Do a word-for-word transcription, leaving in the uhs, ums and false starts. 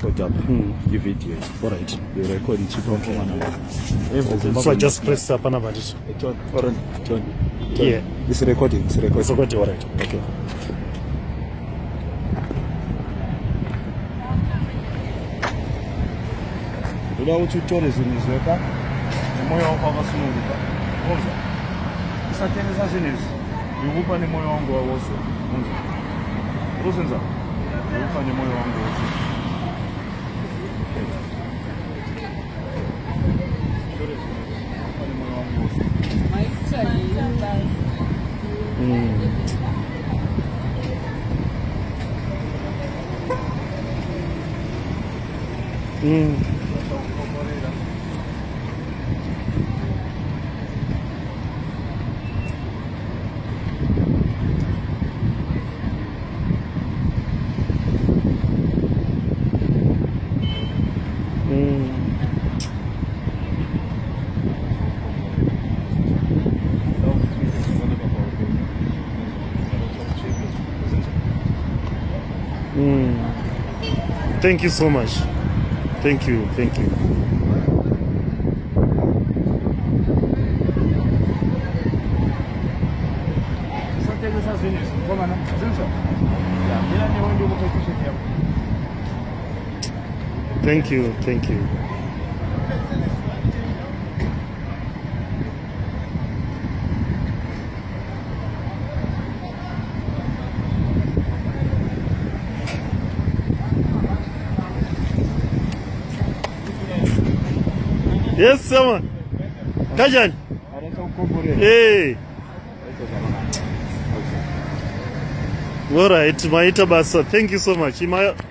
record up the video. All right. You record it. Okay. So I just press up another button. Yeah. It's recording. It's recording. It's recording. All right. Okay. Uda uthi tourism izweka. Moyo wako akasunguka. Konza. Isathengisa sinisi. Ukupa ni moyo wangu wose. Konza. Usenza. Ukupa ni moyo wangu wose. Mm. Mm. Mm. Thank you so much. Thank you, thank you. Thank you, thank you. Yes, someone. Kajan. Hey. All right, Maita Basa. Thank you so much.